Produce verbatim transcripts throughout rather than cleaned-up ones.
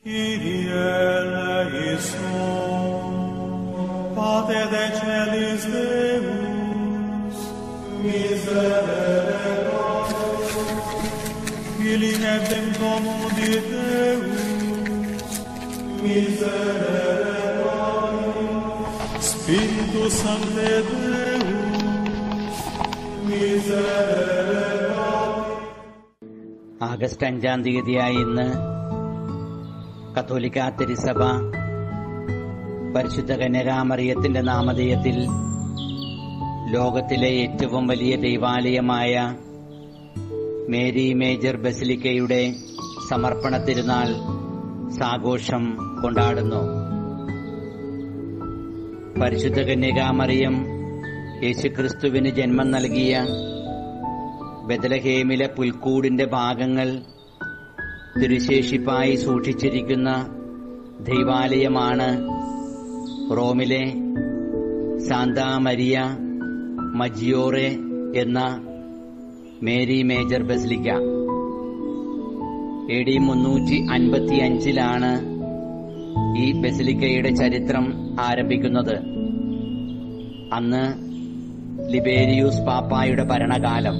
Kyrie eleison, Pater Decelis Deus, miserere nobis, Filii nebdem comudi Deus, miserere nobis, Spiritus Sancte Deus, miserere nobis. August അഞ്ചാം തീയതിയായി ഇന്ന് കത്തോലിക്കാ തിരുസഭ പരിശുദ്ധ കന്യകാമറിയത്തിന്റെ നാമധേയത്തിൽ ലോകത്തിലെ ഏറ്റവും വലിയ ദൈവാലയമായ മേരി മേജർ ബസിലിക്കയുടെ സമർപ്പണ തിരുനാൾ സാഘോഷം കൊണ്ടാടുന്നു. പരിശുദ്ധ കന്യകാമറിയം യേശുക്രിസ്തുവിന് ജന്മം നൽകിയ ബെത്ലഹേമിലെ പുൽക്കൂടിന്റെ ഭാഗങ്ങൾ തിരുശേഷിപ്പായി സൂക്ഷിച്ചിരിക്കുന്ന ദൈവാലയമാണ് റോമിലെ സാന്താ മരിയ മജിയോറെ എന്ന Mary Major basilica. A D മുന്നൂറ്റി അൻപത്തി അഞ്ചിലാണ് ഈ ബസിലിക്കയുടെ ചരിത്രം ആരംഭിക്കുന്നത്. അന്ന് ലിബേരിയൂസ് പാപ്പായുടെ ഭരണകാലം.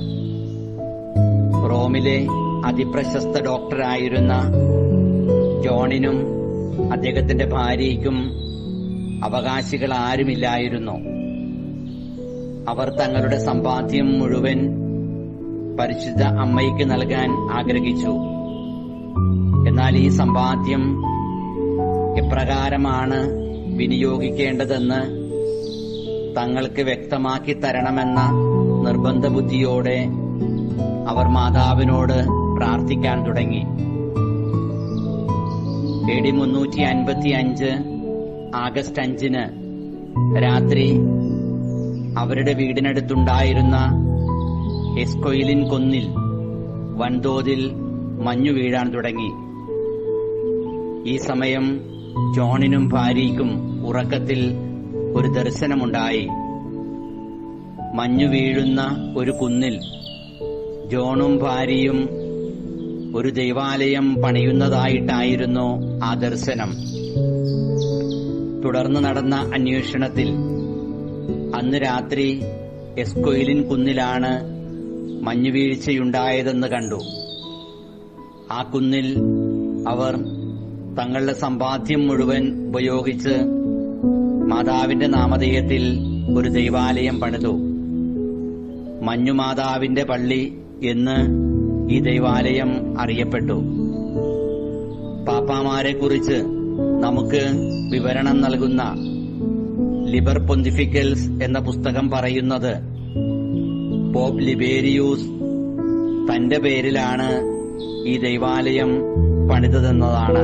റോമിലെ അതിപ്രശസ്ത ഡോക്ടറായിരുന്ന ജോണിനും അദ്ദേഹത്തിന്റെ ഭാര്യയ്ക്കും അവകാശികൾ ആരുമില്ലായിരുന്നു. അവർ തങ്ങളുടെ സമ്പാദ്യം മുഴുവൻ പരിശുദ്ധ അമ്മയ്ക്ക് നൽകാൻ ആഗ്രഹിച്ചു. എന്നാൽ ഈ സമ്പാദ്യം എപ്രകാരമാണ് വിനിയോഗിക്കേണ്ടതെന്ന് തങ്ങൾക്ക് വ്യക്തമാക്കി തരണമെന്ന നിർബന്ധ ബുദ്ധിയോടെ അവർ മാതാവിനോട് പ്രാർത്ഥിക്കാൻ തുടങ്ങി. എ ഡി മുന്നൂറ്റി അൻപത്തി അഞ്ച് ആഗസ്റ്റ് അഞ്ചിന് രാത്രി അവരുടെ വീടിനടുത്തുണ്ടായിരുന്ന എസ്കോയിലിൻ കുന്നിൽ വൻതോതിൽ മഞ്ഞു വീഴാൻ തുടങ്ങി. ഈ സമയം ജോണിനും ഭാര്യയ്ക്കും ഉറക്കത്തിൽ ഒരു ദർശനമുണ്ടായി. മഞ്ഞു വീഴുന്ന ഒരു കുന്നിൽ ജോണും ഭാര്യയും ഒരു ദൈവാലയം പണിയുന്നതായിട്ടായിരുന്നു ആ ദർശനം. തുടർന്ന് നടന്ന അന്വേഷണത്തിൽ അന്ന് രാത്രി എസ്കോയിലിൻ കുന്നിലാണ് മഞ്ഞുവീഴ്ചയുണ്ടായതെന്ന് കണ്ടു. ആ കുന്നിൽ അവർ തങ്ങളുടെ സമ്പാദ്യം മുഴുവൻ ഉപയോഗിച്ച് മാതാവിന്റെ നാമധേയത്തിൽ ഒരു ദൈവാലയം പണിതു. മഞ്ഞുമാതാവിന്റെ പള്ളി എന്ന് ഈ ദൈവാലയം അറിയപ്പെട്ടു. പാപ്പാമാരെക്കുറിച്ച് നമുക്ക് വിവരണം നൽകുന്ന ലിബർ പൊന്തിഫിക്കൽസ് എന്ന പുസ്തകം പറയുന്നത് പോപ്പ് ലിബേരിയൂസ് തന്റെ പേരിലാണ് ഈ ദൈവാലയം പണിതതെന്നതാണ്.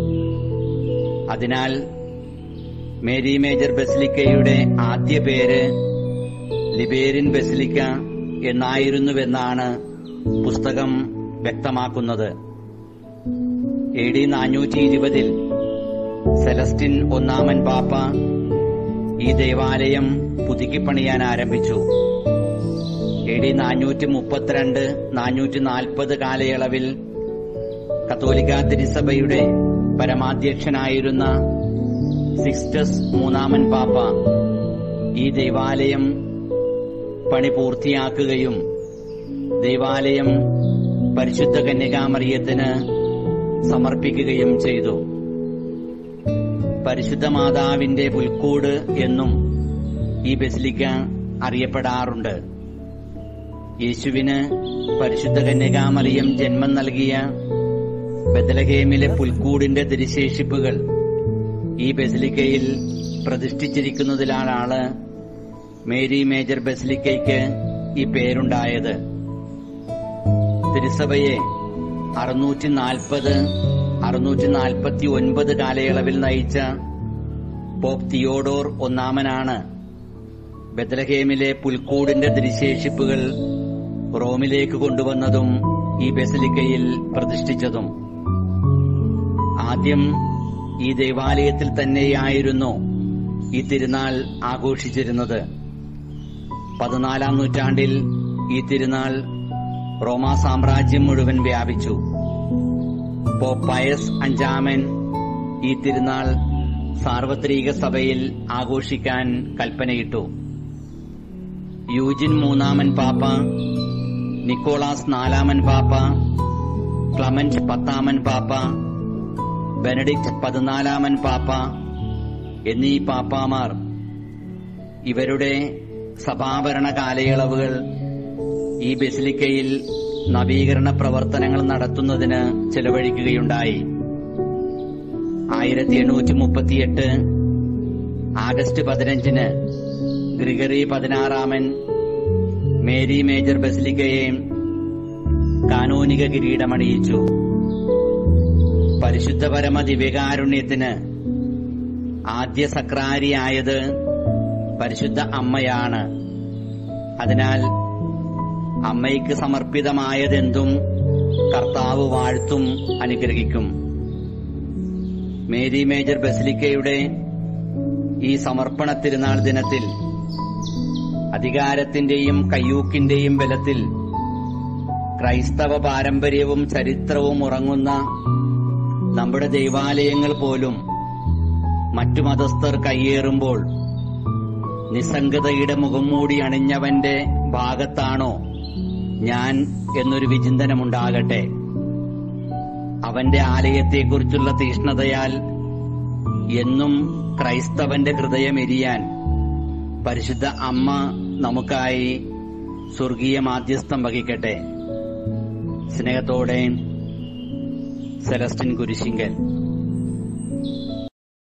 അതിനാൽ മേരി മേജർ ബസിലിക്കയുടെ ആദ്യ പേര് ലിബേരിൻ ബസിലിക്ക എന്നായിരുന്നുവെന്നാണ് പുസ്തകം വ്യക്തമാക്കുന്നത്. എ ഡി നാനൂറ്റി ഇരുപതിൽ സെലസ്റ്റിൻ ഒന്നാമൻ പാപ്പ ഈ ദൈവാലയം പുതുക്കിപ്പണിയാൻ ആരംഭിച്ചു. എ ഡി നാനൂറ്റി മുപ്പത്തിരണ്ട് നാനൂറ്റി നാൽപ്പത് കാലയളവിൽ കത്തോലിക്കാ തിരുസഭയുടെ പരമാധ്യക്ഷനായിരുന്ന സിക്സ്റ്റസ് മൂന്നാമൻ പാപ്പ ഈ ദൈവാലയം പണി പൂർത്തിയാക്കുകയും ദൈവാലയം പരിശുദ്ധ കന്യകാമറിയത്തിന് സമർപ്പിക്കുകയും ചെയ്തു. പരിശുദ്ധ മാതാവിന്റെ പുൽക്കൂട് എന്നും ഈ ബസിലിക്ക അറിയപ്പെടാറുണ്ട്. യേശുവിന് പരിശുദ്ധ കന്യകാമറിയം ജന്മം നൽകിയ ബെത്ലഹേമിലെ പുൽക്കൂടിന്റെ തിരുശേഷിപ്പുകൾ ഈ ബസിലിക്കയിൽ പ്രതിഷ്ഠിച്ചിരിക്കുന്നതിനാലാണ് മേരി മേജർ ബസിലിക്കയ്ക്ക് ഈ പേരുണ്ടായത്. തിരുസഭയെ അറുന്നൂറ്റി നാൽപ്പത് അറുന്നൂറ്റി നാൽപ്പത്തി ഒൻപത് കാലയളവിൽ നയിച്ച പോപ്പ് തിയോഡോർ ഒന്നാമനാണ് ബെത്ലഹേമിലെ പുൽക്കൂടിന്റെ തിരുശേഷിപ്പുകൾ റോമിലേക്ക് കൊണ്ടുവന്നതും ഈ ബസിലിക്കയിൽ പ്രതിഷ്ഠിച്ചതും. ആദ്യം ഈ ദൈവാലയത്തിൽ തന്നെയായിരുന്നു ഈ തിരുനാൾ ആഘോഷിച്ചിരുന്നത്. പതിനാലാം നൂറ്റാണ്ടിൽ ഈ തിരുനാൾ റോമാ സാമ്രാജ്യം മുഴുവൻ വ്യാപിച്ചു. പോപ്പ് പയസ് അഞ്ചാമൻ ഈ തിരുനാൾ സാർവത്രിക സഭയിൽ ആഘോഷിക്കാൻ കൽപ്പനയിട്ടു. യൂജിൻ മൂന്നാമൻ പാപ്പ, നിക്കോളാസ് നാലാമൻ പാപ്പ, ക്ലമന്റ് പത്താമൻ പാപ്പ, ബെനഡിക്ട് പതിനാലാമൻ പാപ്പ എന്നീ പാപ്പാമാർ ഇവരുടെ സഭാഭരണ കാലയളവുകൾ ഈ ബസിലിക്കയിൽ നവീകരണ പ്രവർത്തനങ്ങൾ നടത്തുന്നതിന് ചെലവഴിക്കുകയുണ്ടായി. ആയിരത്തി എണ്ണൂറ്റി മുപ്പത്തിയെട്ട് ആഗസ്റ്റ് പതിനഞ്ചിന് ഗ്രിഗറി പതിനാറാമൻ മേരി മേജർ ബസിലിക്കയെ കാനോനിക കിരീടമണിയിച്ചു. പരിശുദ്ധ പരമ ദിവ്യകാരുണ്യത്തിന് ആദ്യ സക്രാരിയായത് പരിശുദ്ധ അമ്മയാണ്. അതിനാൽ അമ്മയ്ക്ക് സമർപ്പിതമായതെന്തും കർത്താവ് വാഴ്ത്തും അനുഗ്രഹിക്കും. മേരി മേജർ ബസിലിക്കയുടെ ഈ സമർപ്പണ തിരുനാൾ ദിനത്തിൽ അധികാരത്തിന്റെയും കയ്യൂക്കിന്റെയും ബലത്തിൽ ക്രൈസ്തവ പാരമ്പര്യവും ചരിത്രവും ഉറങ്ങുന്ന നമ്മുടെ ദൈവാലയങ്ങൾ പോലും മറ്റു മതസ്ഥർ കയ്യേറുമ്പോൾ നിസ്സംഗതയുടെ മുഖംമൂടി അണിഞ്ഞവന്റെ ഭാഗത്താണോ ഞാൻ എന്നൊരു വിചിന്തനമുണ്ടാകട്ടെ. അവന്റെ ആലയത്തെക്കുറിച്ചുള്ള തീഷ്ണതയാൽ എന്നും ക്രൈസ്തവന്റെ ഹൃദയം എരിയാൻ പരിശുദ്ധ അമ്മ നമുക്കായി സ്വർഗീയ മാധ്യസ്ഥം വഹിക്കട്ടെ. സ്നേഹത്തോടെ സെലസ്റ്റിൻ കുരിശിങ്കൽ.